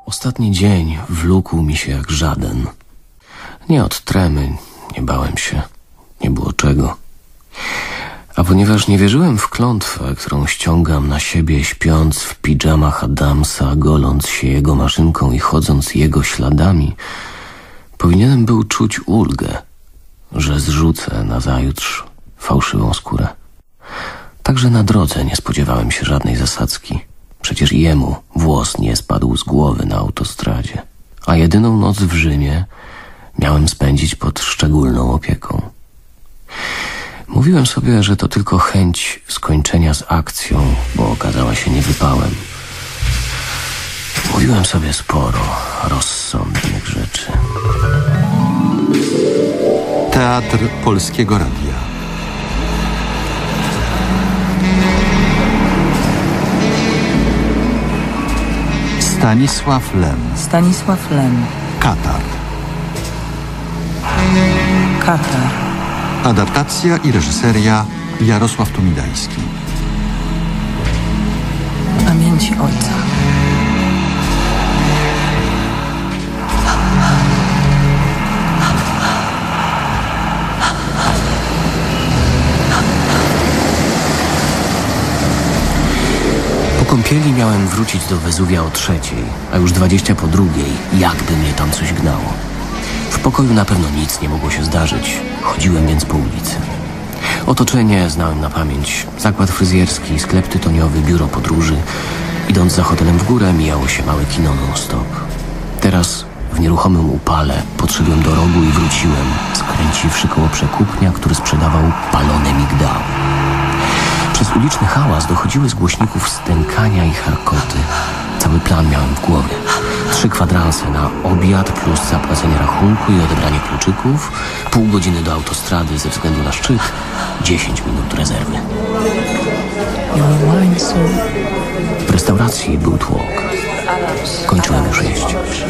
Ostatni dzień wlókł mi się jak żaden. Nie od tremy, nie bałem się, nie było czego. A ponieważ nie wierzyłem w klątwę, którą ściągam na siebie, śpiąc w pidżamach Adamsa, goląc się jego maszynką i chodząc jego śladami, powinienem był czuć ulgę, że zrzucę nazajutrz fałszywą skórę. Także na drodze nie spodziewałem się żadnej zasadzki. Przecież jemu włos nie spadł z głowy na autostradzie. A jedyną noc w Rzymie miałem spędzić pod szczególną opieką. Mówiłem sobie, że to tylko chęć skończenia z akcją, bo okazała się niewypałem. Mówiłem sobie sporo rozsądnych rzeczy. Teatr Polskiego Radia. Stanisław Lem. Stanisław Lem. Katar. Katar. Adaptacja i reżyseria Jarosław Tumidajski. Pamięci ojca. Po kąpieli miałem wrócić do Wezuwia o 3:00, a już 20 po 2:00, jakby mnie tam coś gnało. W pokoju na pewno nic nie mogło się zdarzyć. Chodziłem więc po ulicy. Otoczenie znałem na pamięć. Zakład fryzjerski, sklep tytoniowy, biuro podróży. Idąc za hotelem w górę, mijało się małe kino non-stop. Teraz w nieruchomym upale podszedłem do rogu i wróciłem, skręciwszy koło przekupnia, który sprzedawał palone migdały. Przez uliczny hałas dochodziły z głośników stękania i charkoty. Cały plan miałem w głowie. 3 kwadranse na obiad plus zapłacenie rachunku i odebranie kluczyków, pół godziny do autostrady ze względu na szczyt, 10 minut rezerwy. W restauracji był tłok. Kończyłem już jeść.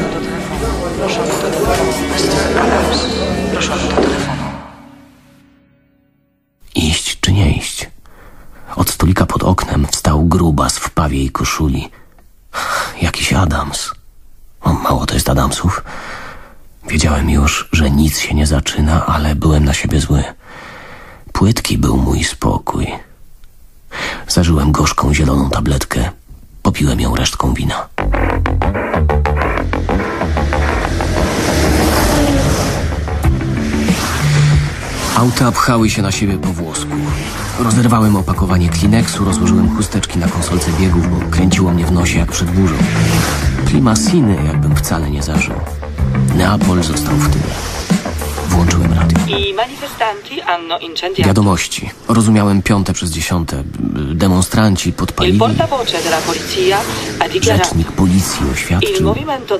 Iść czy nie iść? Od stolika pod oknem wstał grubas w pawiej koszuli. Jakiś Adams. O, mało to jest Adamsów. Wiedziałem już, że nic się nie zaczyna, ale byłem na siebie zły. Płytki był mój spokój. Zażyłem gorzką zieloną tabletkę. Popiłem ją resztką wina. Auta pchały się na siebie po włosku. Rozerwałem opakowanie Kleenexu, rozłożyłem chusteczki na konsolce biegów, bo kręciło mnie w nosie jak przed burzą. Klimasiny, jakbym wcale nie zażył. Neapol został w tyle. Włączyłem radio. Wiadomości. Rozumiałem 5/10. Demonstranci podpalili. Rzecznik policji oświadczył.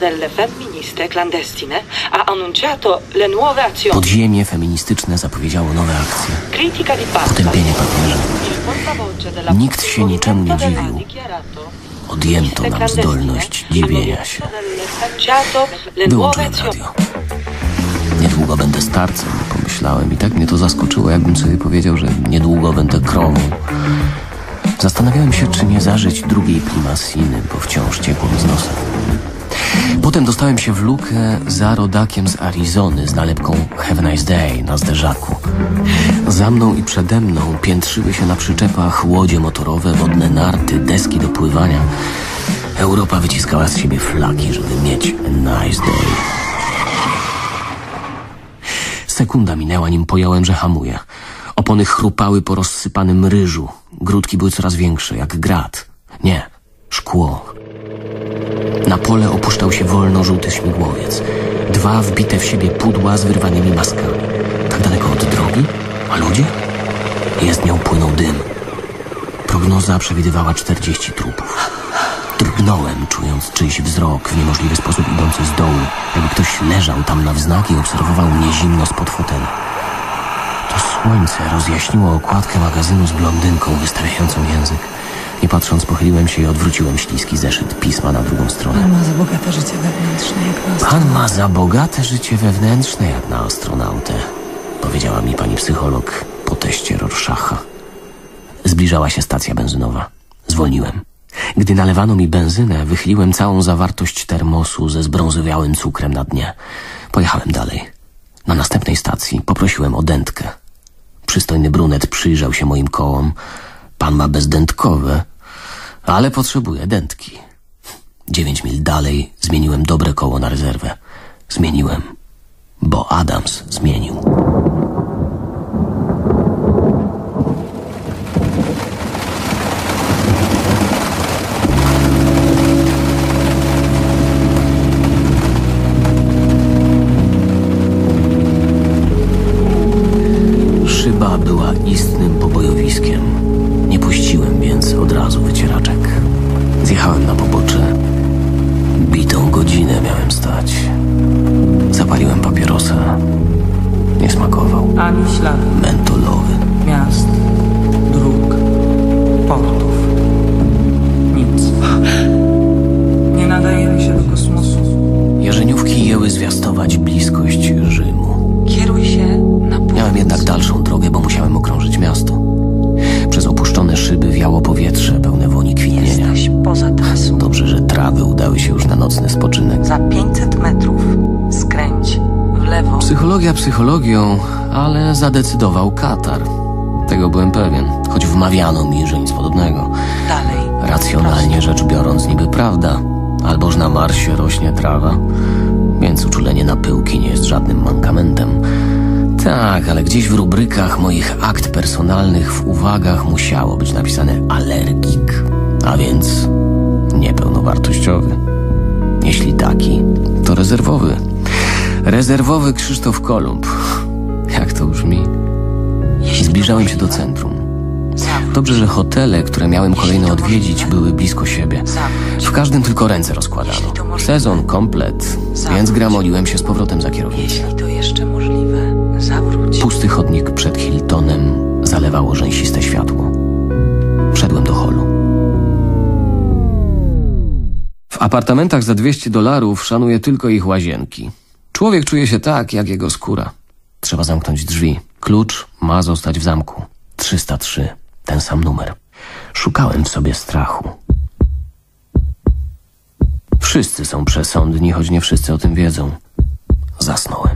Podziemie feministyczne zapowiedziało nowe akcje. Potępienie papieża. Nikt się niczemu nie dziwił. Odjęto nam zdolność dziwienia się. Wyłączyłem radio. Niedługo będę starcem, pomyślałem, i tak mnie to zaskoczyło, jakbym sobie powiedział, że niedługo będę krową. Zastanawiałem się, czy nie zażyć drugiej primasiny, bo wciąż ciekło mi z nosa. Potem dostałem się w lukę za rodakiem z Arizony z nalepką Have a nice day na zderzaku. Za mną i przede mną piętrzyły się na przyczepach łodzie motorowe, wodne narty, deski do pływania. Europa wyciskała z siebie flagi, żeby mieć a nice day. Sekunda minęła, nim pojąłem, że hamuję. Opony chrupały po rozsypanym ryżu. Grudki były coraz większe, jak grat. Nie, szkło. Na pole opuszczał się wolno żółty śmigłowiec. 2 wbite w siebie pudła z wyrwanymi maskami. Tak daleko od drogi? A ludzie? Jezdnią płynął dym. Prognoza przewidywała 40 trupów. Drgnąłem, czując czyjś wzrok w niemożliwy sposób idący z dołu, jakby ktoś leżał tam na wznak i obserwował mnie zimno spod fotela. To słońce rozjaśniło okładkę magazynu z blondynką wystawiającą język. Nie patrząc, pochyliłem się i odwróciłem śliski zeszyt pisma na drugą stronę. Pan ma za bogate życie wewnętrzne jak na astronautę. Pan ma za bogate życie wewnętrzne jak na astronautę, powiedziała mi pani psycholog po teście Rorschacha. Zbliżała się stacja benzynowa. Zwolniłem. Gdy nalewano mi benzynę, wychyliłem całą zawartość termosu ze zbrązowiałym cukrem na dnie. Pojechałem dalej. Na następnej stacji poprosiłem o dętkę. Przystojny brunet przyjrzał się moim kołom. Pan ma bezdętkowe, ale potrzebuje dętki. 9 mil dalej zmieniłem dobre koło na rezerwę. Zmieniłem, bo Adams zmienił. Szyba była istnym pobojowiskiem. Nie puściłem więc od razu wycieraczek. Zjechałem na pobocze. Bitą godzinę miałem stać. Zapaliłem papierosa. Nie smakował. Ani śladu Mentolowy. miast, dróg, portów. Nic. Nie nadajemy się do kosmosu. Jarzeniówki jęły zwiastować bliskość Rzymu. Kieruj się na północ. Miałem jednak dalszą drogę, bo musiałem okrążyć miasto. Przez opuszczone szyby wiało powietrze pełne woni kwitnienia. Jesteś poza trasą. Dobrze, że trawy udały się już na nocny spoczynek. Za 500 metrów skręć w lewo. Psychologia psychologią, ale zadecydował Katar. Tego byłem pewien, choć wmawiano mi, że nic podobnego. Dalej. Racjonalnie rzecz biorąc niby prawda, alboż na Marsie rośnie trawa, więc uczulenie na pyłki nie jest żadnym mankamentem. Tak, ale gdzieś w rubrykach moich akt personalnych w uwagach musiało być napisane alergik, a więc niepełnowartościowy. Jeśli taki, to rezerwowy. Rezerwowy Krzysztof Kolumb. Jak to brzmi? Zbliżałem się do centrum. Dobrze, że hotele, które miałem kolejno odwiedzić, były blisko siebie. W każdym tylko ręce rozkładano. Sezon komplet, więc gramoliłem się z powrotem za kierownicę. Jeśli to jeszcze możliwe, zawróć. Pusty chodnik przed Hiltonem zalewało rzęsiste światło. Wszedłem do holu. W apartamentach za $200 szanuje tylko ich łazienki. Człowiek czuje się tak, jak jego skóra. Trzeba zamknąć drzwi. Klucz ma zostać w zamku. 303. Ten sam numer. Szukałem w sobie strachu. Wszyscy są przesądni, choć nie wszyscy o tym wiedzą. Zasnąłem.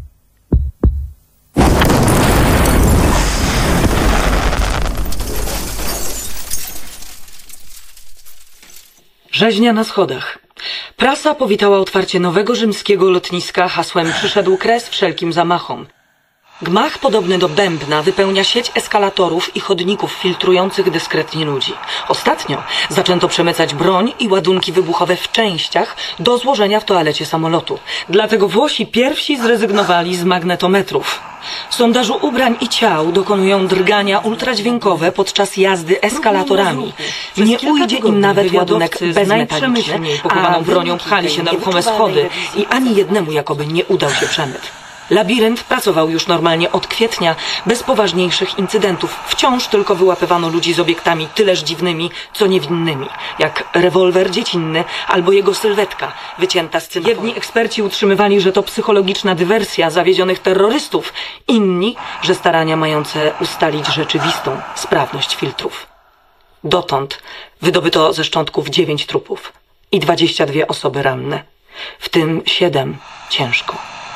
Rzeźnia na schodach. Prasa powitała otwarcie nowego rzymskiego lotniska hasłem „Przyszedł kres wszelkim zamachom”. Gmach podobny do bębna wypełnia sieć eskalatorów i chodników filtrujących dyskretnie ludzi. Ostatnio zaczęto przemycać broń i ładunki wybuchowe w częściach do złożenia w toalecie samolotu. Dlatego Włosi pierwsi zrezygnowali z magnetometrów. Sondażu ubrań i ciał dokonują drgania ultradźwiękowe podczas jazdy eskalatorami. Nie ujdzie im nawet ładunek bezmetaliczny, a bronią pchali się na ruchome schody i ani jednemu jakoby nie udał się przemyt. Labirynt pracował już normalnie od kwietnia, bez poważniejszych incydentów. Wciąż tylko wyłapywano ludzi z obiektami tyleż dziwnymi, co niewinnymi, jak rewolwer dziecinny albo jego sylwetka, wycięta z cynamoru. Jedni eksperci utrzymywali, że to psychologiczna dywersja zawiedzionych terrorystów, inni, że starania mające ustalić rzeczywistą sprawność filtrów. Dotąd wydobyto ze szczątków 9 trupów i 22 osoby ranne, w tym 7 ciężko.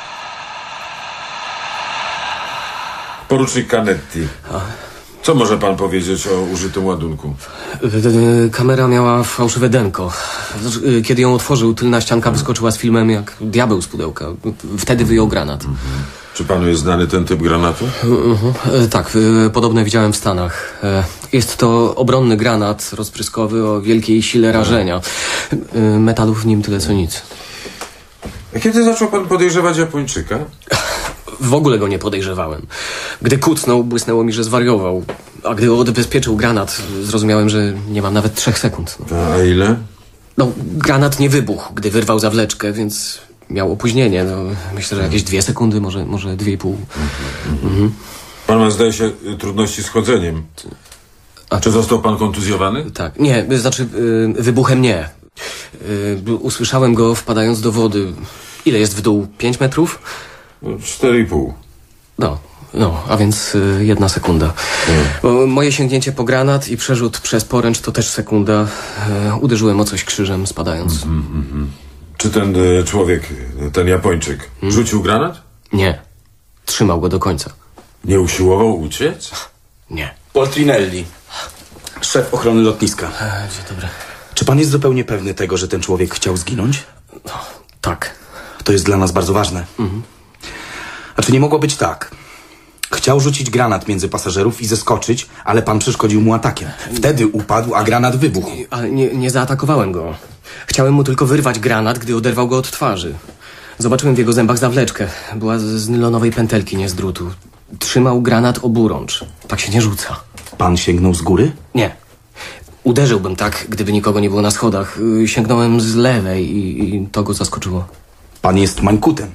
Porucznik Canetti. Co może pan powiedzieć o użytym ładunku? Kamera miała fałszywe denko. Kiedy ją otworzył, tylna ścianka wyskoczyła z filmem jak diabeł z pudełka. Wtedy wyjął granat. Czy panu jest znany ten typ granatu? Tak, podobne widziałem w Stanach. Jest to obronny granat rozpryskowy o wielkiej sile rażenia. Metalu w nim tyle co nic. A kiedy zaczął pan podejrzewać Japończyka? W ogóle go nie podejrzewałem. Gdy kucnął, błysnęło mi, że zwariował. A gdy odbezpieczył granat, zrozumiałem, że nie mam nawet 3 sekund. A ile? No, granat nie wybuchł, gdy wyrwał zawleczkę, więc miał opóźnienie. No, myślę, że jakieś 2 sekundy, może 2,5. Pan ma, zdaje się, trudności z chodzeniem. Czy został pan kontuzjowany? Tak, nie, znaczy wybuchem nie. Usłyszałem go wpadając do wody. Ile jest w dół? 5 metrów? 4,5. No, No, a więc 1 sekunda. Moje sięgnięcie po granat i przerzut przez poręcz to też sekunda. Uderzyłem o coś krzyżem, spadając. Czy ten człowiek, ten Japończyk, rzucił granat? Nie. Trzymał go do końca. Nie usiłował uciec? Nie. Poltrinelli, szef ochrony lotniska. Dzień dobry. Czy pan jest zupełnie pewny tego, że ten człowiek chciał zginąć? Tak. To jest dla nas bardzo ważne. A czy nie mogło być tak? Chciał rzucić granat między pasażerów i zeskoczyć, ale pan przeszkodził mu atakiem. Wtedy upadł, a granat wybuchł. Ale nie zaatakowałem go. Chciałem mu tylko wyrwać granat, gdy oderwał go od twarzy. Zobaczyłem w jego zębach zawleczkę. Była z nylonowej pętelki, nie z drutu. Trzymał granat oburącz. Tak się nie rzuca. Pan sięgnął z góry? Nie. Uderzyłbym tak, gdyby nikogo nie było na schodach. Sięgnąłem z lewej i to go zaskoczyło. Pan jest mańkutem.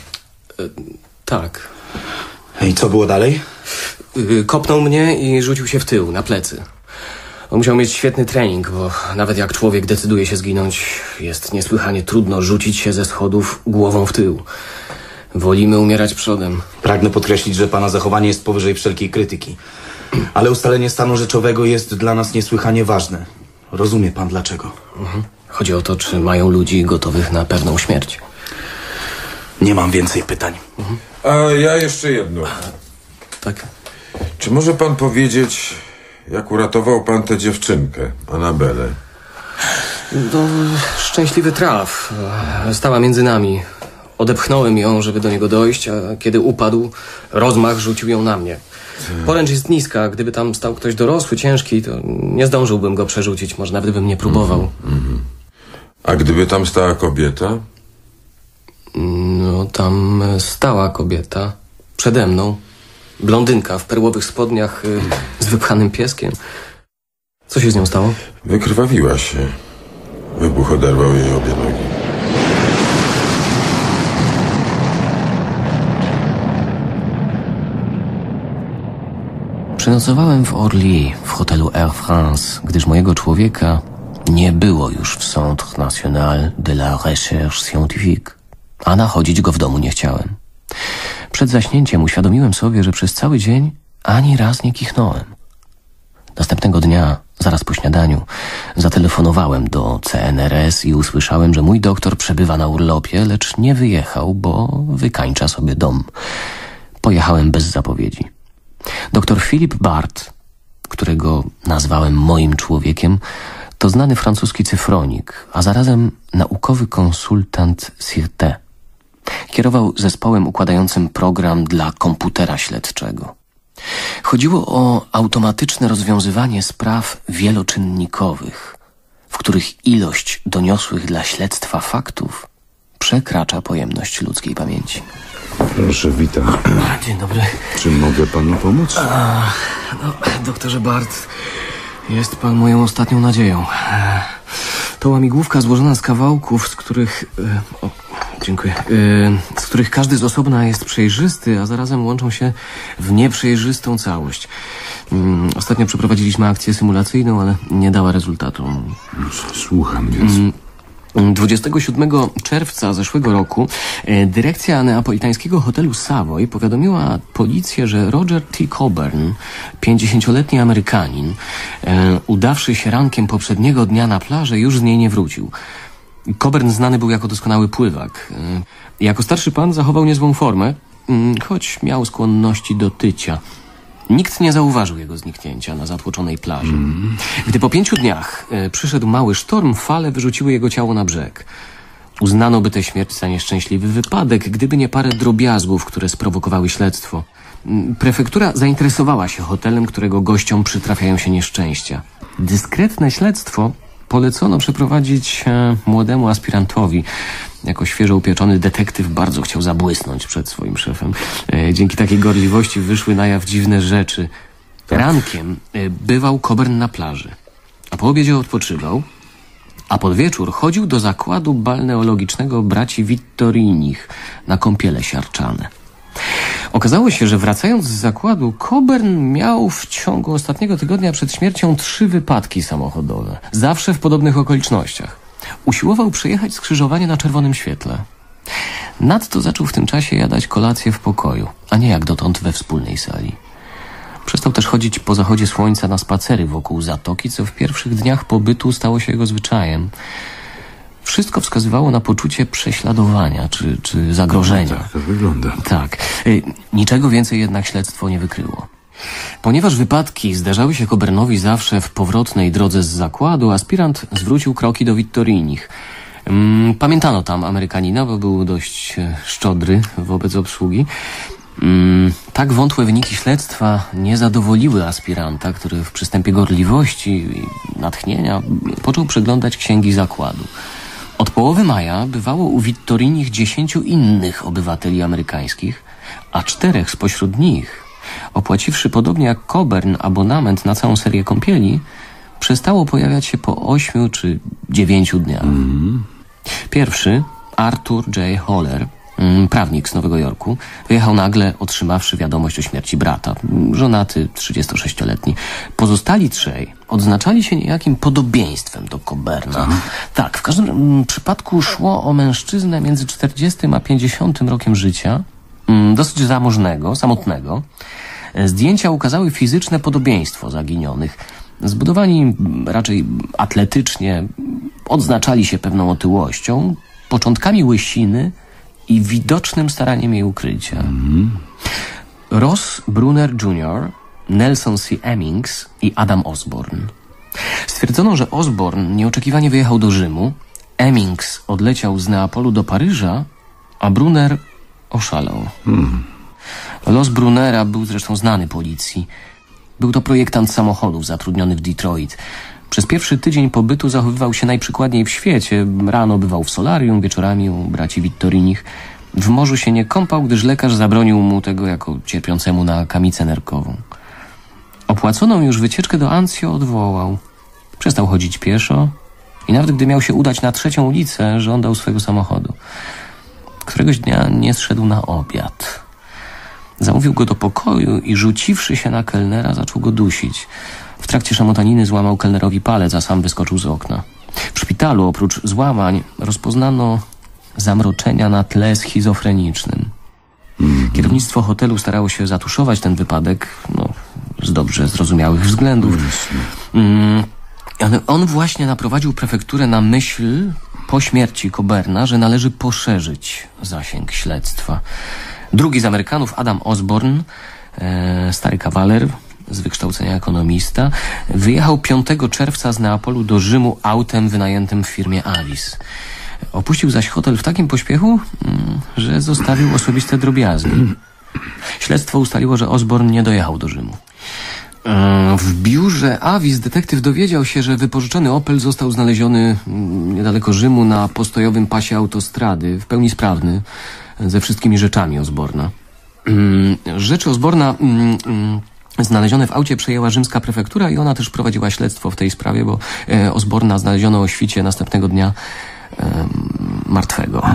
Tak. I co było dalej? Kopnął mnie i rzucił się w tył, na plecy. On musiał mieć świetny trening, bo nawet jak człowiek decyduje się zginąć, jest niesłychanie trudno rzucić się ze schodów głową w tył. Wolimy umierać przodem. Pragnę podkreślić, że pana zachowanie jest powyżej wszelkiej krytyki. Ale ustalenie stanu rzeczowego jest dla nas niesłychanie ważne. Rozumie pan dlaczego? Chodzi o to, czy mają ludzi gotowych na pewną śmierć. Nie mam więcej pytań. A ja jeszcze jedno. Tak? Czy może pan powiedzieć, jak uratował pan tę dziewczynkę, Anabelę? No, szczęśliwy traf. Stała między nami. Odepchnąłem ją, żeby do niego dojść, a kiedy upadł, rozmach rzucił ją na mnie. Poręcz jest niska. Gdyby tam stał ktoś dorosły, ciężki, to nie zdążyłbym go przerzucić. Może nawet bym nie próbował. A gdyby tam stała kobieta? No, tam stała kobieta. Przede mną. Blondynka w perłowych spodniach z wypchanym pieskiem. Co się z nią stało? Wykrwawiła się. Wybuch oderwał jej obie nogi. Przenocowałem w Orly, w hotelu Air France, gdyż mojego człowieka nie było już w Centre National de la Recherche Scientifique, a nachodzić go w domu nie chciałem. Przed zaśnięciem uświadomiłem sobie, że przez cały dzień ani raz nie kichnąłem. Następnego dnia, zaraz po śniadaniu, zatelefonowałem do CNRS i usłyszałem, że mój doktor przebywa na urlopie, lecz nie wyjechał, bo wykańcza sobie dom. Pojechałem bez zapowiedzi. Doktor Philippe Bart, którego nazwałem moim człowiekiem, to znany francuski cyfronik, a zarazem naukowy konsultant CIRT. Kierował zespołem układającym program dla komputera śledczego. Chodziło o automatyczne rozwiązywanie spraw wieloczynnikowych, w których ilość doniosłych dla śledztwa faktów przekracza pojemność ludzkiej pamięci. Proszę, witam. Dzień dobry. Czy mogę panu pomóc? No, doktorze Bart, jest pan moją ostatnią nadzieją. To łamigłówka złożona z kawałków, z których... dziękuję. Z których każdy z osobna jest przejrzysty, a zarazem łączą się w nieprzejrzystą całość. Ostatnio przeprowadziliśmy akcję symulacyjną, ale nie dała rezultatu. Słucham, więc... 27 czerwca zeszłego roku dyrekcja neapolitańskiego hotelu Savoy powiadomiła policję, że Roger T. Coburn, 50-letni Amerykanin, udawszy się rankiem poprzedniego dnia na plażę, już z niej nie wrócił. Coburn znany był jako doskonały pływak. Jako starszy pan zachował niezłą formę, choć miał skłonności do tycia. Nikt nie zauważył jego zniknięcia na zatłoczonej plaży. Gdy po 5 dniach przyszedł mały sztorm, fale wyrzuciły jego ciało na brzeg. Uznano by tę śmierć za nieszczęśliwy wypadek, gdyby nie parę drobiazgów, które sprowokowały śledztwo. Prefektura zainteresowała się hotelem, którego gościom przytrafiają się nieszczęścia. Dyskretne śledztwo polecono przeprowadzić młodemu aspirantowi. Jako świeżo upieczony detektyw bardzo chciał zabłysnąć przed swoim szefem. Dzięki takiej gorliwości wyszły na jaw dziwne rzeczy. Rankiem bywał Coburn na plaży, a po obiedzie odpoczywał, a pod wieczór chodził do zakładu balneologicznego braci Vittorinich na kąpiele siarczane. Okazało się, że wracając z zakładu, Coburn miał w ciągu ostatniego tygodnia przed śmiercią 3 wypadki samochodowe. Zawsze w podobnych okolicznościach. Usiłował przejechać skrzyżowanie na czerwonym świetle. Nadto zaczął w tym czasie jadać kolację w pokoju, a nie jak dotąd we wspólnej sali. Przestał też chodzić po zachodzie słońca na spacery wokół zatoki, co w pierwszych dniach pobytu stało się jego zwyczajem. Wszystko wskazywało na poczucie prześladowania czy zagrożenia. Tak to wygląda. Tak. Niczego więcej jednak śledztwo nie wykryło. Ponieważ wypadki zdarzały się Coburnowi zawsze w powrotnej drodze z zakładu, aspirant zwrócił kroki do Vittorinich. Pamiętano tam Amerykanina, bo był dość szczodry wobec obsługi. Tak wątłe wyniki śledztwa nie zadowoliły aspiranta, który w przystępie gorliwości i natchnienia począł przeglądać księgi zakładu. Od połowy maja bywało u Vittorinich 10 innych obywateli amerykańskich, a 4 spośród nich, opłaciwszy podobnie jak Coburn abonament na całą serię kąpieli, przestało pojawiać się po 8 czy 9 dniach. Pierwszy, Arthur J. Holler, prawnik z Nowego Jorku, wyjechał nagle, otrzymawszy wiadomość o śmierci brata, żonaty, 36-letni. Pozostali 3 odznaczali się niejakim podobieństwem do Coburna. Tak, w każdym przypadku szło o mężczyznę między 40 a 50 rokiem życia, dosyć zamożnego, samotnego. Zdjęcia ukazały fizyczne podobieństwo zaginionych. Zbudowani raczej atletycznie, odznaczali się pewną otyłością, początkami łysiny i widocznym staraniem jej ukrycia. Ross Brunner Jr., Nelson C. Emmings i Adam Osborne. Stwierdzono, że Osborne nieoczekiwanie wyjechał do Rzymu, Emmings odleciał z Neapolu do Paryża, a Brunner oszalał. Los Brunera był zresztą znany policji. Był to projektant samochodów zatrudniony w Detroit. Przez pierwszy tydzień pobytu zachowywał się najprzykładniej w świecie. Rano bywał w solarium, wieczorami u braci Vittorinich. W morzu się nie kąpał, gdyż lekarz zabronił mu tego jako cierpiącemu na kamicę nerkową. Opłaconą już wycieczkę do Anzio odwołał. Przestał chodzić pieszo i nawet gdy miał się udać na 3. ulicę, żądał swojego samochodu. Któregoś dnia nie zszedł na obiad. Zamówił go do pokoju i rzuciwszy się na kelnera, zaczął go dusić. W trakcie szamotaniny złamał kelnerowi palec, a sam wyskoczył z okna. W szpitalu oprócz złamań rozpoznano zamroczenia na tle schizofrenicznym. Kierownictwo hotelu starało się zatuszować ten wypadek, z dobrze zrozumiałych względów. Ale on właśnie naprowadził prefekturę na myśl po śmierci Coburna, że należy poszerzyć zasięg śledztwa. Drugi z Amerykanów, Adam Osborne, stary kawaler z wykształcenia ekonomista, wyjechał 5 czerwca z Neapolu do Rzymu autem wynajętym w firmie Avis. Opuścił zaś hotel w takim pośpiechu, że zostawił osobiste drobiazgi. Śledztwo ustaliło, że Osborne nie dojechał do Rzymu. W biurze Avis detektyw dowiedział się, że wypożyczony Opel został znaleziony niedaleko Rzymu na postojowym pasie autostrady, w pełni sprawny, ze wszystkimi rzeczami Osborna. Rzeczy Osborna znalezione w aucie przejęła rzymska prefektura i ona też prowadziła śledztwo w tej sprawie, bo Osborna znaleziono o świcie następnego dnia martwego.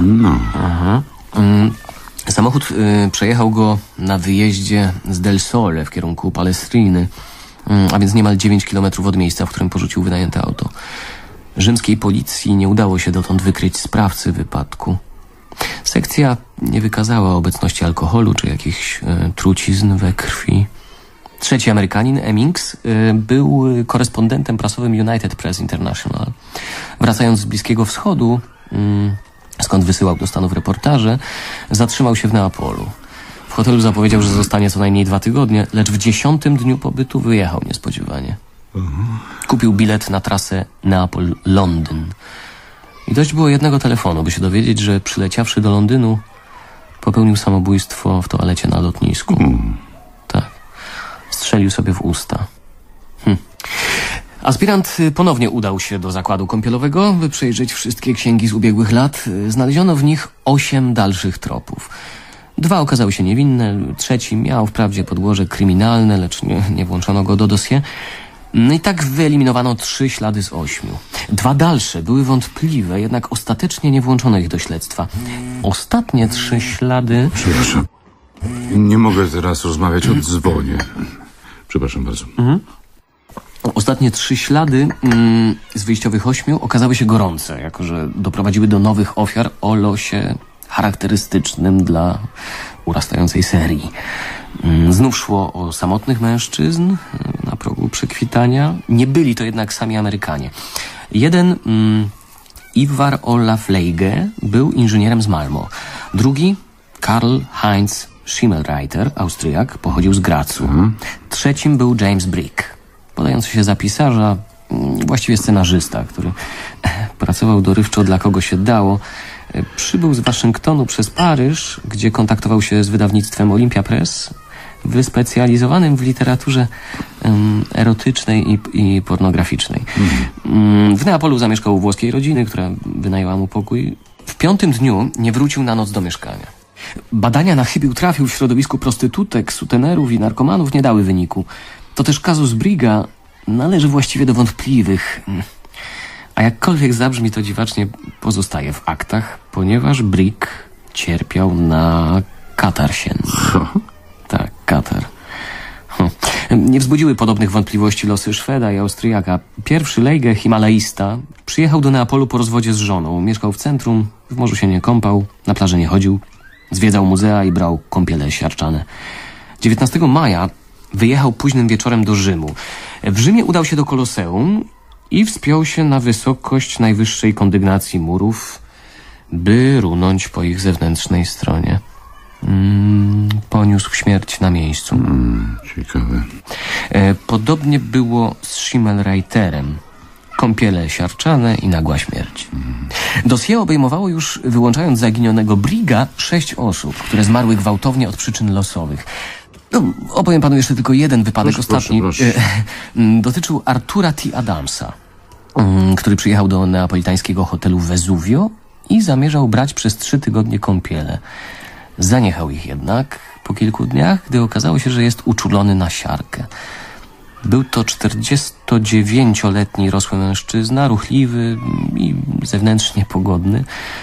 Samochód przejechał go na wyjeździe z Del Sole w kierunku Palestriny, a więc niemal 9 kilometrów od miejsca, w którym porzucił wynajęte auto. Rzymskiej policji nie udało się dotąd wykryć sprawcy wypadku. Sekcja nie wykazała obecności alkoholu czy jakichś trucizn we krwi. Trzeci Amerykanin, Emmings, był korespondentem prasowym United Press International. Wracając z Bliskiego Wschodu, skąd wysyłał do Stanów reportaże, zatrzymał się w Neapolu. W hotelu zapowiedział, że zostanie co najmniej 2 tygodnie, lecz w 10. dniu pobytu wyjechał niespodziewanie. Kupił bilet na trasę Neapol-Londyn. I dość było jednego telefonu, by się dowiedzieć, że przyleciawszy do Londynu, popełnił samobójstwo w toalecie na lotnisku. Tak. Strzelił sobie w usta. Aspirant ponownie udał się do zakładu kąpielowego, by przejrzeć wszystkie księgi z ubiegłych lat. Znaleziono w nich 8 dalszych tropów. 2 okazały się niewinne, 3 miał wprawdzie podłoże kryminalne, lecz nie włączono go do dossier. No i tak wyeliminowano 3 ślady z 8. 2 dalsze były wątpliwe, jednak ostatecznie nie włączono ich do śledztwa. Ostatnie 3 ślady... Przepraszam. Nie mogę teraz rozmawiać, odzwonię. Przepraszam bardzo. Ostatnie 3 ślady z wyjściowych 8 okazały się gorące, jako że doprowadziły do nowych ofiar o losie charakterystycznym dla urastającej serii. Znów szło o samotnych mężczyzn na progu przekwitania. Nie byli to jednak sami Amerykanie. Jeden, Ivar Olaf Leige, był inżynierem z Malmo. Drugi, Karl-Heinz Schimmelreiter, Austriak, pochodził z Grazu. Trzecim był James Brick, podający się za pisarza, właściwie scenarzysta, który pracował dorywczo dla kogo się dało. Przybył z Waszyngtonu przez Paryż, gdzie kontaktował się z wydawnictwem Olympia Press, wyspecjalizowanym w literaturze erotycznej i pornograficznej. W Neapolu zamieszkał u włoskiej rodziny, która wynajęła mu pokój. W 5. dniu nie wrócił na noc do mieszkania. Badania na chybił trafił w środowisku prostytutek, sutenerów i narkomanów nie dały wyniku. To też kazus Brigga należy właściwie do wątpliwych. A jakkolwiek zabrzmi to dziwacznie, pozostaje w aktach, ponieważ Brick cierpiał na katar sienny. Tak, katar. Nie wzbudziły podobnych wątpliwości losy Szweda i Austriaka. Pierwszy Leige, himalaista, przyjechał do Neapolu po rozwodzie z żoną. Mieszkał w centrum, w morzu się nie kąpał, na plaży nie chodził. Zwiedzał muzea i brał kąpiele siarczane. 19 maja wyjechał późnym wieczorem do Rzymu. W Rzymie udał się do Koloseum i wspiął się na wysokość najwyższej kondygnacji murów, by runąć po ich zewnętrznej stronie. Poniósł śmierć na miejscu. Ciekawe. Podobnie było z Schimmelreiterem. Kąpiele siarczane i nagła śmierć. Dossier obejmowało już, wyłączając zaginionego Brigga, 6 osób, które zmarły gwałtownie od przyczyn losowych. No, opowiem panu jeszcze tylko jeden wypadek. Proszę, ostatni. proszę. Dotyczył Artura T. Adamsa, który przyjechał do neapolitańskiego hotelu Vesuvio i zamierzał brać przez 3 tygodnie kąpiele. Zaniechał ich jednak po kilku dniach, gdy okazało się, że jest uczulony na siarkę. Był to 49-letni rosły mężczyzna, ruchliwy i zewnętrznie pogodny.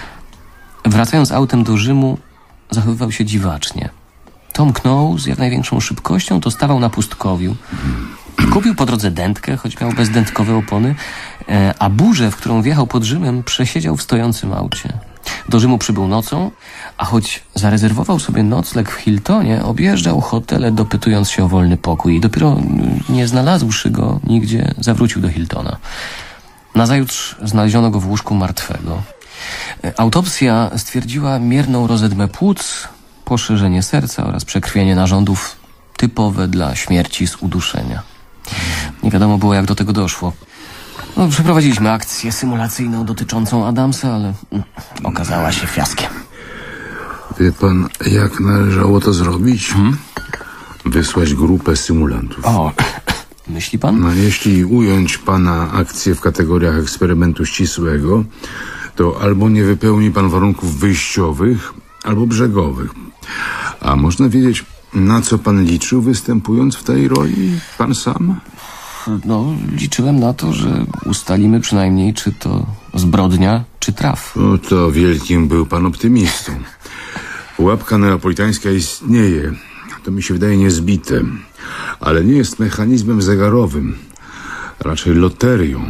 Wracając autem do Rzymu, zachowywał się dziwacznie. To mknął z jak największą szybkością, to stawał na pustkowiu. Kupił po drodze dętkę, choć miał bezdętkowe opony, a burzę, w którą wjechał pod Rzymem, przesiedział w stojącym aucie. Do Rzymu przybył nocą, a choć zarezerwował sobie nocleg w Hiltonie, objeżdżał hotele, dopytując się o wolny pokój i dopiero nie znalazłszy go nigdzie, zawrócił do Hiltona. Nazajutrz znaleziono go w łóżku martwego. Autopsja stwierdziła mierną rozedmę płuc, poszerzenie serca oraz przekrwienie narządów typowe dla śmierci z uduszenia. Nie wiadomo było, jak do tego doszło. No, przeprowadziliśmy akcję symulacyjną dotyczącą Adamsa, ale okazała się fiaskiem. Wie pan, jak należało to zrobić? Wysłać grupę symulantów. O, myśli pan? No, jeśli ująć pana akcję w kategoriach eksperymentu ścisłego, to albo nie wypełni pan warunków wyjściowych, albo brzegowych. A można wiedzieć, na co pan liczył, występując w tej roli? Pan sam? No, liczyłem na to, że ustalimy przynajmniej, czy to zbrodnia, czy traf. No to wielkim był pan optymistą. Pułapka neapolitańska istnieje. To mi się wydaje niezbite. Ale nie jest mechanizmem zegarowym. Raczej loterią.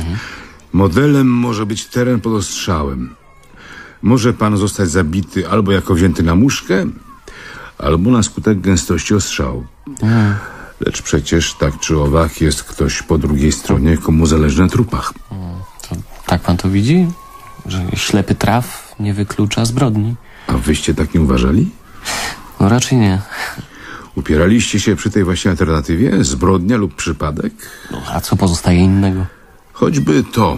Modelem może być teren pod ostrzałem. Może pan zostać zabity albo jako wzięty na muszkę, albo na skutek gęstości ostrzału. Lecz przecież tak czy owak jest ktoś po drugiej stronie, komu zależy na trupach. To tak pan to widzi? Że ślepy traf nie wyklucza zbrodni? A wyście tak nie uważali? No raczej nie. Upieraliście się przy tej właśnie alternatywie? Zbrodnia lub przypadek? No, a co pozostaje innego? Choćby to.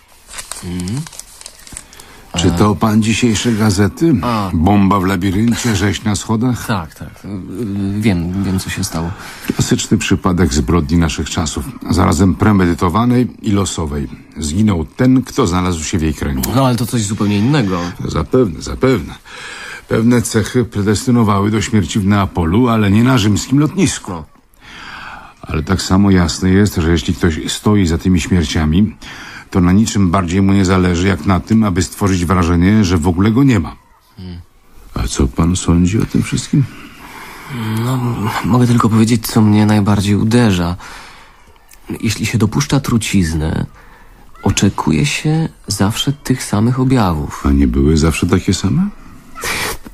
Czytał pan dzisiejsze gazety? Bomba w labiryncie, rzeź na schodach? Tak. Wiem, co się stało. Klasyczny przypadek zbrodni naszych czasów. Zarazem premedytowanej i losowej. Zginął ten, kto znalazł się w jej kręgu. No, ale to coś zupełnie innego. Zapewne. Pewne cechy predestynowały do śmierci w Neapolu, ale nie na rzymskim lotnisku. Ale tak samo jasne jest, że jeśli ktoś stoi za tymi śmierciami, to na niczym bardziej mu nie zależy, jak na tym, aby stworzyć wrażenie, że w ogóle go nie ma. A co pan sądzi o tym wszystkim? No, mogę tylko powiedzieć, co mnie najbardziej uderza. Jeśli się dopuszcza truciznę, oczekuje się zawsze tych samych objawów. A nie były zawsze takie same?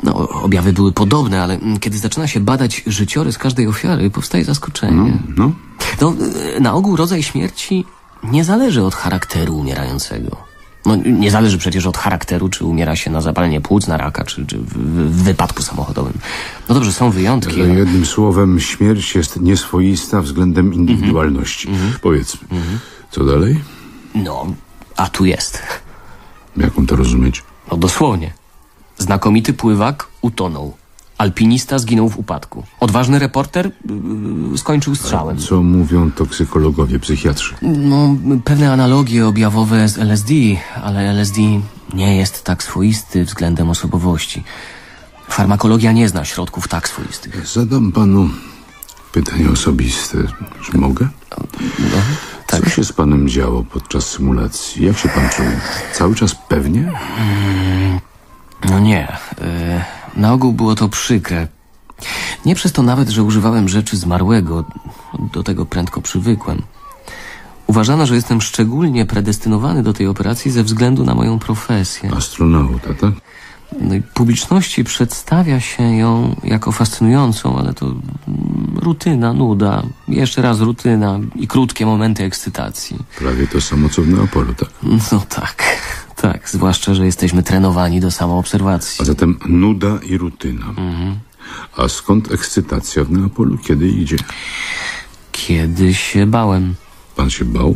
No, objawy były podobne, ale kiedy zaczyna się badać życiorys każdej ofiary, powstaje zaskoczenie. No. No, na ogół rodzaj śmierci nie zależy od charakteru umierającego. No, nie zależy przecież od charakteru, czy umiera się na zapalenie płuc, na raka, czy w wypadku samochodowym. No dobrze, są wyjątki. Ale jednym słowem, śmierć jest nieswoista względem indywidualności. Powiedz, co dalej? No, a tu jest. Jak mam to rozumieć? No dosłownie. Znakomity pływak utonął. Alpinista zginął w upadku. Odważny reporter skończył strzałem. Co mówią toksykologowie, psychiatrzy? No, pewne analogie objawowe z LSD, ale LSD nie jest tak swoisty względem osobowości. Farmakologia nie zna środków tak swoistych. Zadam panu pytanie osobiste. Czy mogę? No, tak. Co się z panem działo podczas symulacji? Jak się pan czuł? Cały czas pewnie? No nie. Na ogół było to przykre. Nie przez to nawet, że używałem rzeczy zmarłego. Do tego prędko przywykłem. Uważano, że jestem szczególnie predestynowany do tej operacji ze względu na moją profesję. Astronauta, tak? No i publiczności przedstawia się ją jako fascynującą, ale to rutyna, nuda, jeszcze raz rutyna i krótkie momenty ekscytacji. Prawie to samo, co w Neapolu, tak? No tak, zwłaszcza, że jesteśmy trenowani do samoobserwacji. A zatem nuda i rutyna. A skąd ekscytacja w Neapolu? Kiedy idzie? Kiedy się bałem. Pan się bał?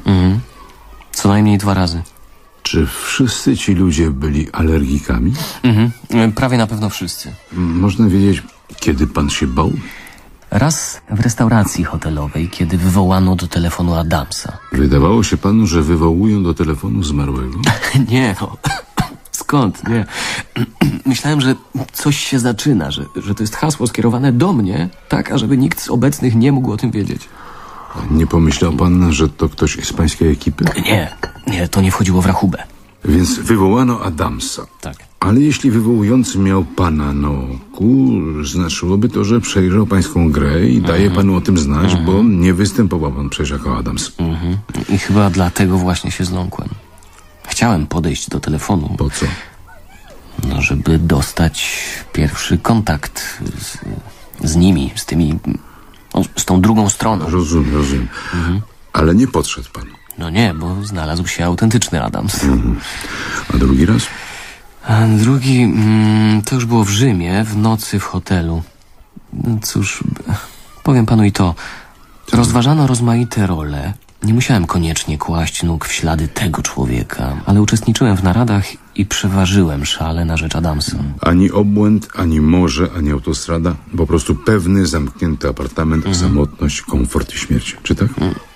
Co najmniej 2 razy. Czy wszyscy ci ludzie byli alergikami? Prawie na pewno wszyscy. Można wiedzieć, kiedy pan się bał? Raz w restauracji hotelowej, kiedy wywołano do telefonu Adamsa. Wydawało się panu, że wywołują do telefonu zmarłego? Nie, no. Skąd? Nie. Myślałem, że coś się zaczyna, że to jest hasło skierowane do mnie, tak, ażeby nikt z obecnych nie mógł o tym wiedzieć. Nie pomyślał pan, że to ktoś z pańskiej ekipy? Nie, to nie wchodziło w rachubę. Więc wywołano Adamsa. Tak. Ale jeśli wywołujący miał pana na oku, znaczyłoby to, że przejrzał pańską grę i daje panu o tym znać, bo nie występował pan przecież jako Adams. I chyba dlatego właśnie się zląkłem. Chciałem podejść do telefonu. Po co? No, żeby dostać pierwszy kontakt z nimi, z tymi... No, z tą drugą stroną. Rozumiem. Ale nie podszedł pan. No nie, bo znalazł się autentyczny Adams. A drugi raz? A drugi, to już było w Rzymie, w nocy w hotelu. No cóż, powiem panu i to. Rozważano rozmaite role. Nie musiałem koniecznie kłaść nóg w ślady tego człowieka, ale uczestniczyłem w naradach i przeważyłem szale na rzecz Adamsa. Ani obłęd, ani morze, ani autostrada. Po prostu pewny, zamknięty apartament, samotność, komfort i śmierć. Czy tak?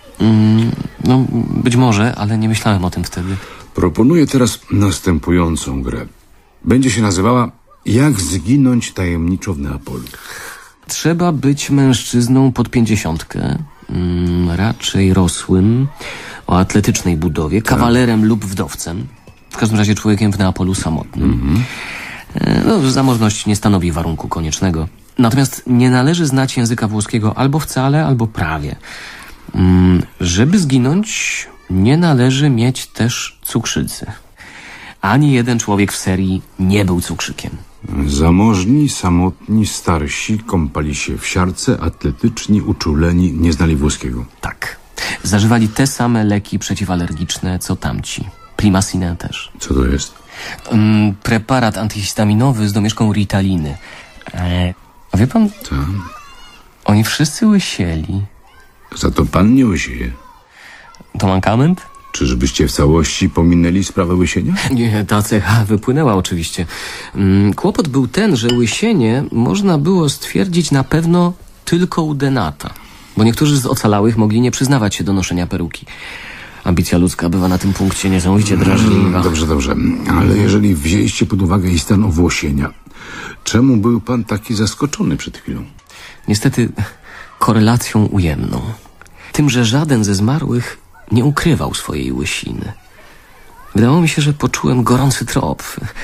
No, być może, ale nie myślałem o tym wtedy. Proponuję teraz następującą grę. Będzie się nazywała Jak zginąć tajemniczo w Neapolu. Trzeba być mężczyzną pod 50, raczej rosłym, o atletycznej budowie, kawalerem lub wdowcem. W każdym razie człowiekiem w Neapolu samotnym. No, zamożność nie stanowi warunku koniecznego. Natomiast nie należy znać języka włoskiego albo wcale, albo prawie. Żeby zginąć, nie należy mieć też cukrzycy. Ani jeden człowiek w serii nie był cukrzykiem. Zamożni, samotni, starsi, kąpali się w siarce, atletyczni, uczuleni, nie znali włoskiego. Tak. Zażywali te same leki przeciwalergiczne, co tamci. Primasinę też. Co to jest? Preparat antyhistaminowy z domieszką Ritaliny. A wie pan, Co? oni wszyscy łysieli. Za to pan nie łysieje. To mankament? Czyżbyście w całości pominęli sprawę łysienia? Nie, ta cecha wypłynęła oczywiście. Kłopot był ten, że łysienie można było stwierdzić na pewno tylko u denata. Bo niektórzy z ocalałych mogli nie przyznawać się do noszenia peruki. Ambicja ludzka bywa na tym punkcie niesamowicie drażliwa. Dobrze. Ale jeżeli wzięliście pod uwagę i stan owłosienia, czemu był pan taki zaskoczony przed chwilą? Niestety korelacją ujemną. Tym, że żaden ze zmarłych nie ukrywał swojej łysiny. Wydawało mi się, że poczułem gorący trop.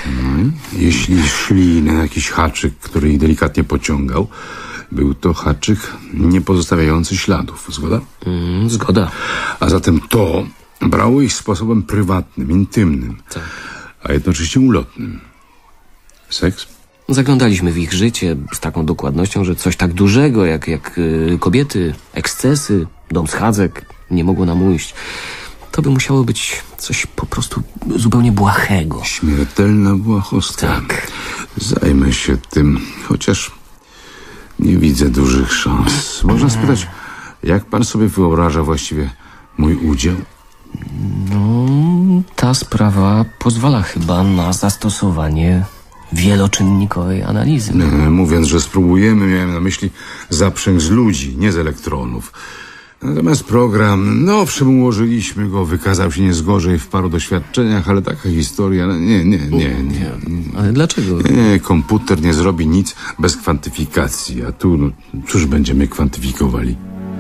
Jeśli szli na jakiś haczyk, który ich delikatnie pociągał, był to haczyk nie pozostawiający śladów. Zgoda? Zgoda. A zatem to brało ich sposobem prywatnym, intymnym, Tak. a jednocześnie ulotnym. Seks? Zaglądaliśmy w ich życie z taką dokładnością, że coś tak dużego jak kobiety, ekscesy, dom schadzek nie mogło nam ujść. To by musiało być coś po prostu zupełnie błahego. Śmiertelna błahostka. Tak. Zajmę się tym, chociaż nie widzę dużych szans. Można spytać, jak pan sobie wyobraża właściwie mój udział? No, ta sprawa pozwala chyba na zastosowanie wieloczynnikowej analizy. Mówiąc, że spróbujemy, miałem na myśli zaprzęg z ludzi, nie z elektronów. Natomiast program, no owszem, ułożyliśmy go, wykazał się nie z gorzej w paru doświadczeniach, ale taka historia, nie. Ale dlaczego? Nie, komputer nie zrobi nic bez kwantyfikacji, a tu, no, cóż będziemy kwantyfikowali?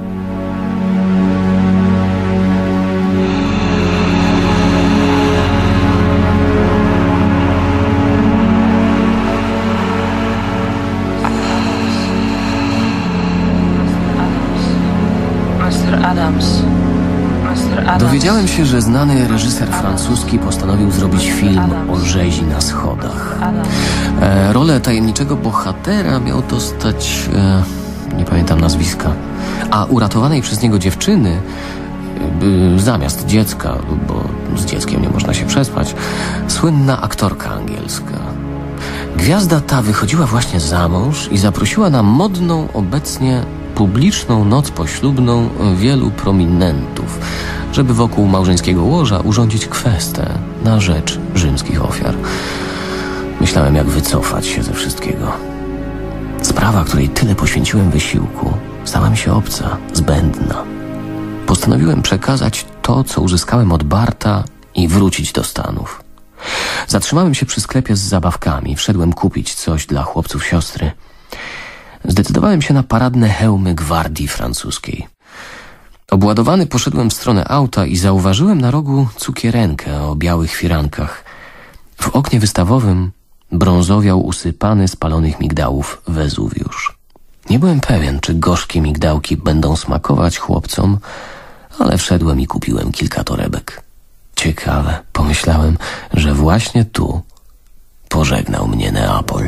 Dowiedziałem się, że znany reżyser francuski postanowił zrobić film o rzezi na schodach. Rolę tajemniczego bohatera miał dostać... nie pamiętam nazwiska. A uratowanej przez niego dziewczyny zamiast dziecka, bo z dzieckiem nie można się przespać, słynna aktorka angielska. Gwiazda ta wychodziła właśnie za mąż i zaprosiła na modną obecnie publiczną noc poślubną wielu prominentów, żeby wokół małżeńskiego łoża urządzić kwestę na rzecz rzymskich ofiar. Myślałem, jak wycofać się ze wszystkiego. Sprawa, której tyle poświęciłem wysiłku, stała mi się obca, zbędna. Postanowiłem przekazać to, co uzyskałem od Barta i wrócić do Stanów. Zatrzymałem się przy sklepie z zabawkami. Wszedłem kupić coś dla chłopców siostry. Zdecydowałem się na paradne hełmy gwardii francuskiej. Obładowany poszedłem w stronę auta i zauważyłem na rogu cukierenkę o białych firankach. W oknie wystawowym brązowiał usypany spalonych migdałów Wezuwiusz. Nie byłem pewien, czy gorzkie migdałki będą smakować chłopcom, ale wszedłem i kupiłem kilka torebek. Ciekawe, pomyślałem, że właśnie tu pożegnał mnie Neapol.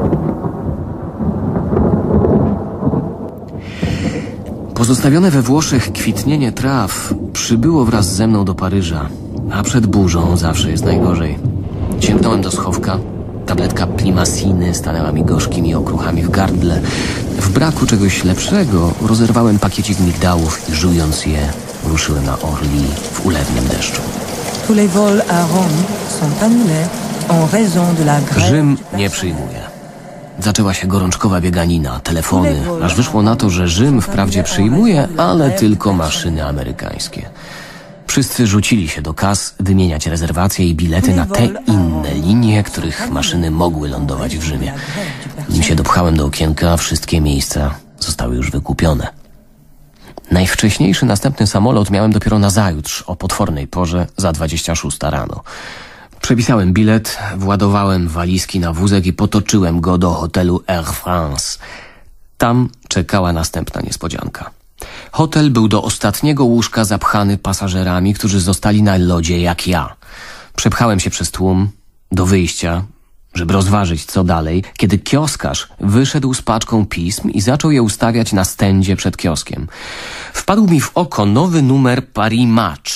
Pozostawione we Włoszech kwitnienie traw przybyło wraz ze mną do Paryża, a przed burzą zawsze jest najgorzej. Sięgnąłem do schowka. Tabletka Plimasiny stanęła mi gorzkimi okruchami w gardle. W braku czegoś lepszego rozerwałem pakiecik migdałów i żując je, ruszyłem na Orly w ulewnym deszczu. Tous les vols à Rome sont annulés en raison de la grève. Rzym nie przyjmuje. Zaczęła się gorączkowa bieganina, telefony, aż wyszło na to, że Rzym wprawdzie przyjmuje, ale tylko maszyny amerykańskie. Wszyscy rzucili się do kas wymieniać rezerwacje i bilety na te inne linie, których maszyny mogły lądować w Rzymie. Nim się dopchałem do okienka, wszystkie miejsca zostały już wykupione. Najwcześniejszy następny samolot miałem dopiero nazajutrz, o potwornej porze, za 26 rano. Przepisałem bilet, władowałem walizki na wózek i potoczyłem go do hotelu Air France. Tam czekała następna niespodzianka. Hotel był do ostatniego łóżka zapchany pasażerami, którzy zostali na lodzie jak ja. Przepchałem się przez tłum do wyjścia, żeby rozważyć co dalej, kiedy kioskarz wyszedł z paczką pism i zaczął je ustawiać na stędzie przed kioskiem. Wpadł mi w oko nowy numer Paris Match.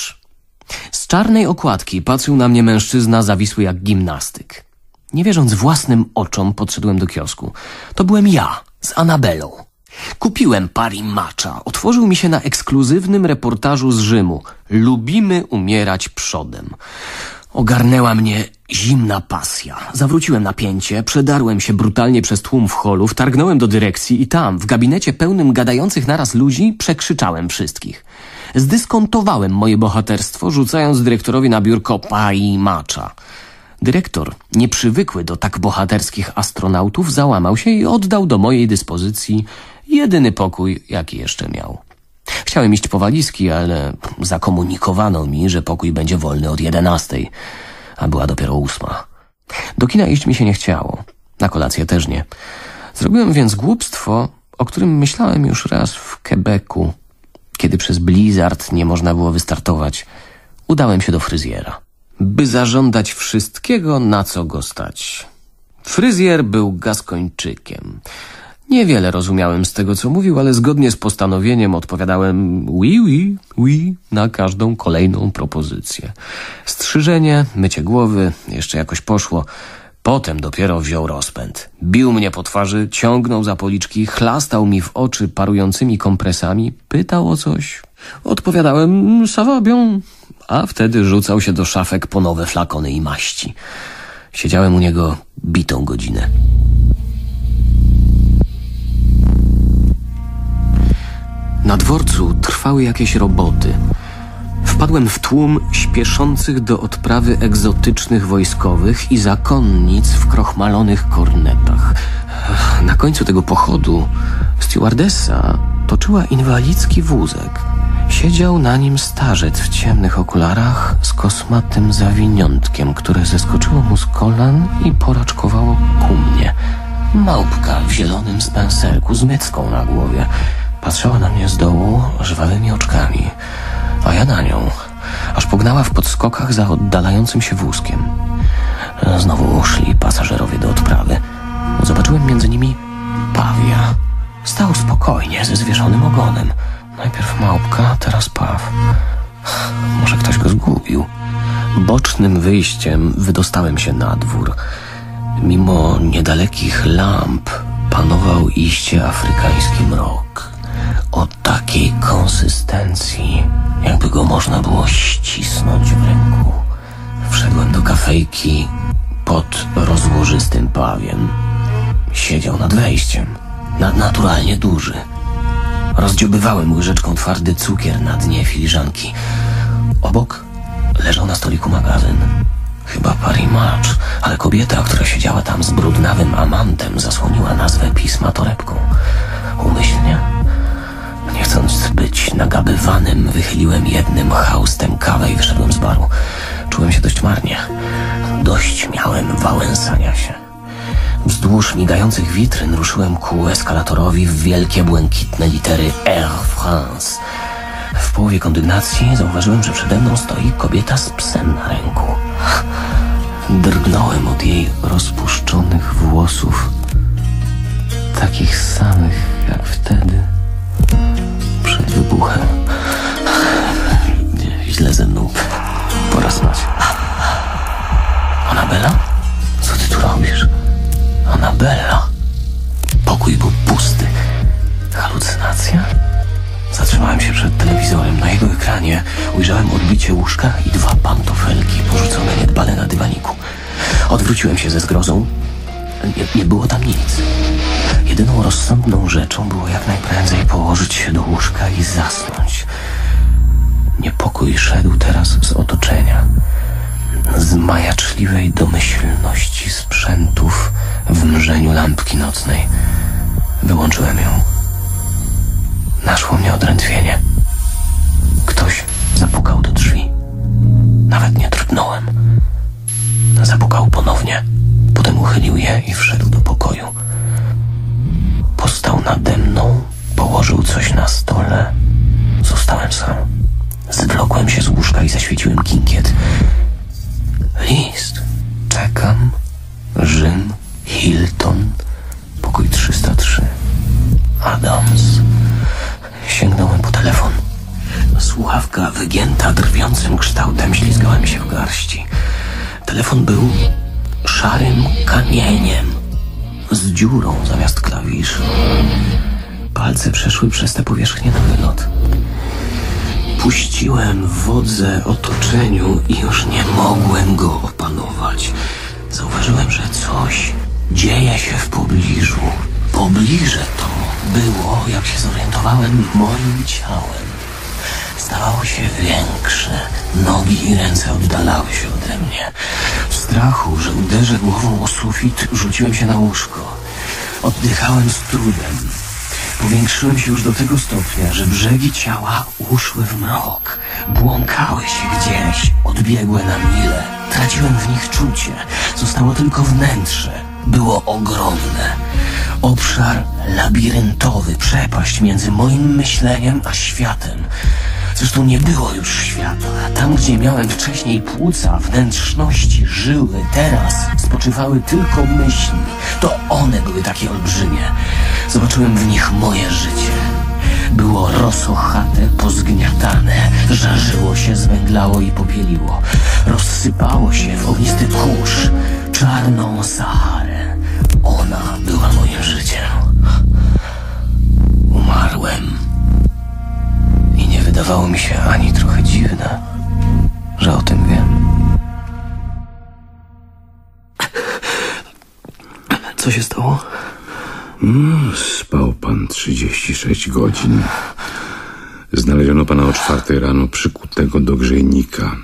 Z czarnej okładki patrzył na mnie mężczyzna zawisły jak gimnastyk. Nie wierząc własnym oczom, podszedłem do kiosku. To byłem ja, z Anabelą. Kupiłem Paris Matcha. Otworzył mi się na ekskluzywnym reportażu z Rzymu. Lubimy umierać przodem. Ogarnęła mnie zimna pasja. Zawróciłem napięcie, przedarłem się brutalnie przez tłum w holu, wtargnąłem do dyrekcji i tam, w gabinecie pełnym gadających naraz ludzi, przekrzyczałem wszystkich. Zdyskontowałem moje bohaterstwo, rzucając dyrektorowi na biurko Paris Matcha. Dyrektor, nieprzywykły do tak bohaterskich astronautów, załamał się i oddał do mojej dyspozycji jedyny pokój, jaki jeszcze miał. Chciałem iść po walizki, ale zakomunikowano mi, że pokój będzie wolny od 11, a była dopiero 8. Do kina iść mi się nie chciało. Na kolację też nie. Zrobiłem więc głupstwo, o którym myślałem już raz w Quebecu, kiedy przez blizzard nie można było wystartować. Udałem się do fryzjera, by zażądać wszystkiego, na co go stać. Fryzjer był Gaskończykiem. Niewiele rozumiałem z tego, co mówił, ale zgodnie z postanowieniem odpowiadałem oui, oui, oui na każdą kolejną propozycję. Strzyżenie, mycie głowy, jeszcze jakoś poszło. Potem dopiero wziął rozpęd. Bił mnie po twarzy, ciągnął za policzki, chlastał mi w oczy parującymi kompresami, pytał o coś. Odpowiadałem ça va bien, a wtedy rzucał się do szafek po nowe flakony i maści. Siedziałem u niego bitą godzinę. Na dworcu trwały jakieś roboty. Wpadłem w tłum śpieszących do odprawy egzotycznych wojskowych i zakonnic w krochmalonych kornetach. Na końcu tego pochodu stewardessa toczyła inwalidzki wózek. Siedział na nim starzec w ciemnych okularach z kosmatym zawiniątkiem, które zeskoczyło mu z kolan i poraczkowało ku mnie. Małpka w zielonym spencerku z mycką na głowie patrzyła na mnie z dołu żwawymi oczkami, a ja na nią, aż pognała w podskokach za oddalającym się wózkiem. Znowu szli pasażerowie do odprawy. Zobaczyłem między nimi pawia. Stał spokojnie, ze zwieszonym ogonem. Najpierw małpka, teraz paw. Może ktoś go zgubił. Bocznym wyjściem wydostałem się na dwór. Mimo niedalekich lamp panował iście afrykański mrok. O takiej konsystencji, jakby go można było ścisnąć w ręku. Wszedłem do kafejki pod rozłożystym pawiem. Siedział nad wejściem, naturalnie duży. Rozdziobywałem łyżeczką twardy cukier na dnie filiżanki. Obok leżał na stoliku magazyn. Chyba Paris Match, ale kobieta, która siedziała tam z brudnawym amantem, zasłoniła nazwę pisma torebką. Umyślnie, nie chcąc być nagabywanym, wychyliłem jednym chaustem kawę i wyszedłem z baru. Czułem się dość marnie. Dość miałem wałęsania się. Wzdłuż migających witryn ruszyłem ku eskalatorowi w wielkie, błękitne litery Air France. W połowie kondygnacji zauważyłem, że przede mną stoi kobieta z psem na ręku. Drgnąłem od jej rozpuszczonych włosów, takich samych jak wtedy, przed wybuchem. Źle ze mną. Pora spać. Anabela? Co ty tu robisz? Anabela? Pokój był pusty. Halucynacja? Zatrzymałem się przed telewizorem. Na jego ekranie ujrzałem odbicie łóżka i dwa pantofelki porzucone niedbale na dywaniku. Odwróciłem się ze zgrozą. Nie było tam nic. Jedyną rozsądną rzeczą było jak najprędzej położyć się do łóżka i zasnąć. Niepokój szedł teraz z otoczenia. Z majaczliwej domyślności sprzętów w mrzeniu lampki nocnej. Wyłączyłem ją. Naszło mnie odrętwienie. Ktoś zapukał do drzwi. Nawet nie drgnąłem. Zapukał ponownie. Potem uchylił je i wszedł do pokoju. Postał nade mną, położył coś na stole. Zostałem sam. Zwlokłem się z łóżka i zaświeciłem kinkiet. List. Czekam. Rzym. Hilton. Pokój 303. Adams. Sięgnąłem po telefon. Słuchawka wygięta drwiącym kształtem ślizgała mi się w garści. Telefon był szarym kamieniem z dziurą zamiast klawiszy. Palce przeszły przez tę powierzchnię na wylot. Puściłem wodze otoczeniu i już nie mogłem go opanować. Zauważyłem, że coś dzieje się w pobliżu. Pobliże to było, jak się zorientowałem, moim ciałem. Stawało się większe. Nogi i ręce oddalały się ode mnie. W strachu, że uderzę głową o sufit, rzuciłem się na łóżko. Oddychałem z trudem. Powiększyłem się już do tego stopnia, że brzegi ciała uszły w mrok. Błąkały się gdzieś, odbiegłe na mile. Traciłem w nich czucie. Zostało tylko wnętrze. Było ogromne. Obszar labiryntowy, przepaść między moim myśleniem a światem. Zresztą nie było już świata. Tam, gdzie miałem wcześniej płuca, wnętrzności żyły, teraz spoczywały tylko myśli. To one były takie olbrzymie. Zobaczyłem w nich moje życie. Było rosochate, pozgniatane, żarzyło się, zwęglało i popieliło. Rozsypało się w ognisty kurz, czarną Saharę. Ona była moim życiem. Umarłem. I nie wydawało mi się ani trochę dziwne, że o tym wiem. Co się stało? Spał pan 36 godzin. Znaleziono pana o 4 rano przykutego do grzejnika.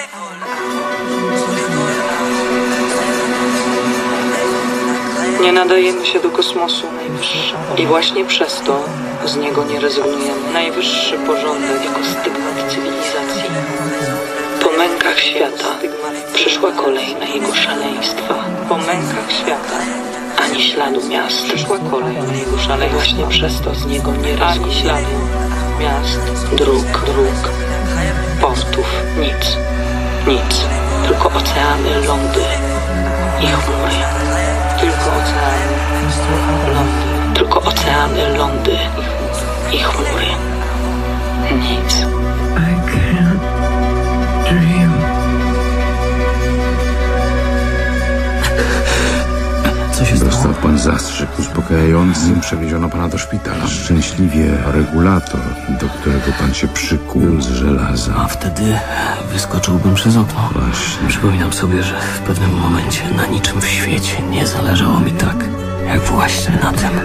Nie nadajemy się do kosmosu i właśnie przez to z niego nie rezygnujemy. Najwyższy porządek jako stygmat cywilizacji. Po mękach świata przyszła kolej na jego szaleństwa. Po mękach świata ani śladu miast. Przyszła kolej na jego szaleństwa. Właśnie przez to z niego nie rezygnujemy. Ani śladu miast, dróg, portów, nic. Tylko oceany, lądy i chmury. Tylko oceany, lądy i chmury. Nic. I can't dream. Co się stało? Dostał pan zastrzyk uspokajający. Przewieziono pana do szpitala. Szczęśliwie regulator, do którego pan się przykuł z żelaza. A wtedy wyskoczyłbym przez okno. Właśnie. Przypominam sobie, że w pewnym momencie na niczym w świecie nie zależało mi tak, jak właśnie na tym.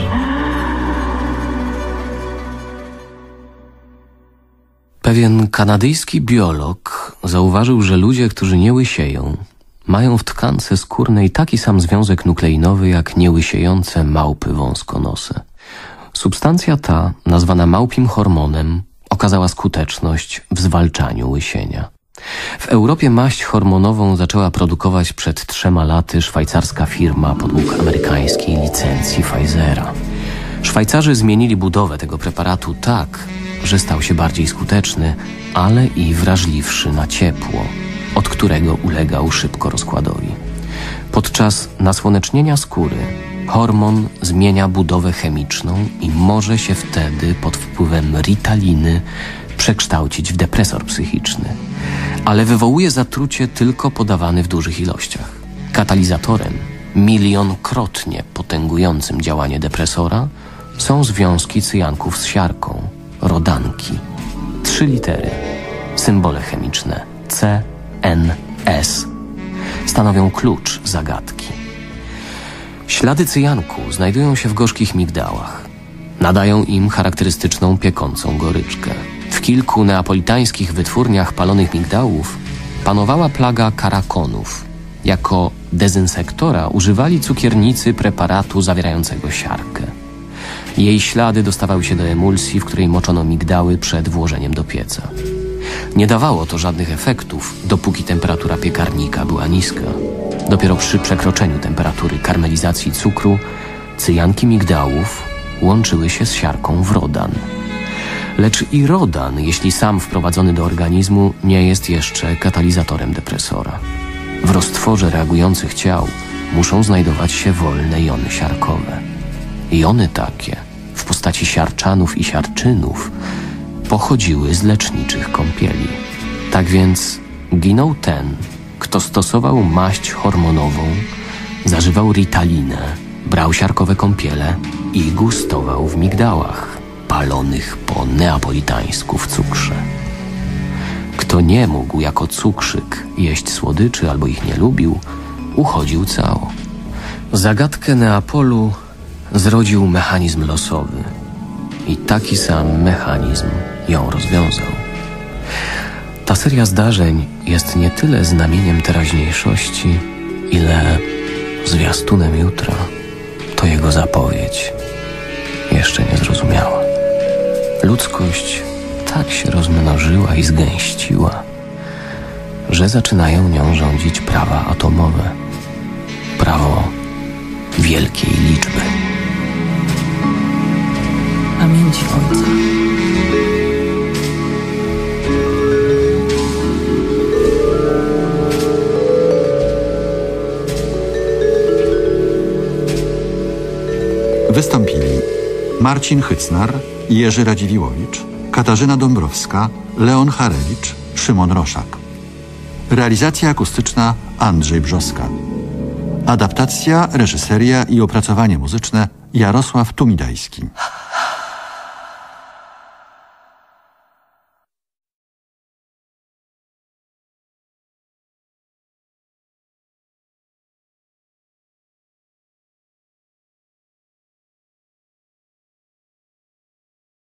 Pewien kanadyjski biolog zauważył, że ludzie, którzy nie łysieją, mają w tkance skórnej taki sam związek nukleinowy jak niełysiejące małpy wąskonose. Substancja ta, nazwana małpim hormonem, okazała skuteczność w zwalczaniu łysienia. W Europie maść hormonową zaczęła produkować przed 3 laty szwajcarska firma podług amerykańskiej licencji Pfizera. Szwajcarzy zmienili budowę tego preparatu tak, że stał się bardziej skuteczny, ale i wrażliwszy na ciepło, od którego ulegał szybko rozkładowi. Podczas nasłonecznienia skóry hormon zmienia budowę chemiczną i może się wtedy pod wpływem ritaliny przekształcić w depresor psychiczny, ale wywołuje zatrucie tylko podawany w dużych ilościach. Katalizatorem milionkrotnie potęgującym działanie depresora są związki cyjanków z siarką, rodanki. 3 litery, symbole chemiczne C, N, S stanowią klucz zagadki. Ślady cyjanku znajdują się w gorzkich migdałach. Nadają im charakterystyczną piekącą goryczkę. W kilku neapolitańskich wytwórniach palonych migdałów panowała plaga karakonów. Jako dezynsektora używali cukiernicy preparatu zawierającego siarkę. Jej ślady dostawały się do emulsji, w której moczono migdały przed włożeniem do pieca. Nie dawało to żadnych efektów, dopóki temperatura piekarnika była niska. Dopiero przy przekroczeniu temperatury karmelizacji cukru cyjanki migdałów łączyły się z siarką w rodan. Lecz i rodan, jeśli sam wprowadzony do organizmu, nie jest jeszcze katalizatorem depresora. W roztworze reagujących ciał muszą znajdować się wolne jony siarkowe. Jony takie, w postaci siarczanów i siarczynów, pochodziły z leczniczych kąpieli. Tak więc ginął ten, kto stosował maść hormonową, zażywał ritalinę, brał siarkowe kąpiele i gustował w migdałach, palonych po neapolitańsku w cukrze. Kto nie mógł jako cukrzyk jeść słodyczy albo ich nie lubił, uchodził cało. Zagadkę Neapolu zrodził mechanizm losowy i taki sam mechanizm ją rozwiązał. Ta seria zdarzeń jest nie tyle znamieniem teraźniejszości, ile zwiastunem jutra. To jego zapowiedź jeszcze nie zrozumiała. Ludzkość tak się rozmnożyła i zgęściła, że zaczynają nią rządzić prawa atomowe. Prawo wielkiej liczby. Pamięć ojca. Wystąpili Marcin Hycnar, Jerzy Radziwiłowicz, Katarzyna Dąbrowska, Leon Harewicz, Szymon Roszak. Realizacja akustyczna Andrzej Brzoska. Adaptacja, reżyseria i opracowanie muzyczne Jarosław Tumidajski.